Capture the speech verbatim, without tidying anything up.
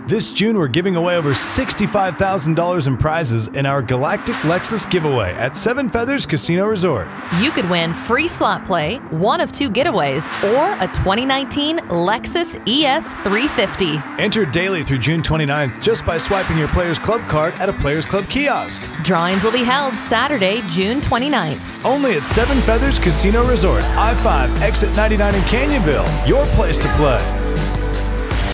This June, we're giving away over sixty-five thousand dollars in prizes in our Galactic Lexus giveaway at Seven Feathers Casino Resort. You could win free slot play, one of two getaways, or a twenty nineteen Lexus E S three fifty. Enter daily through June twenty-ninth just by swiping your Players Club card at a Players Club kiosk. Drawings will be held Saturday, June twenty-ninth. Only at Seven Feathers Casino Resort, I five, exit ninety-nine in Canyonville. Your place to play.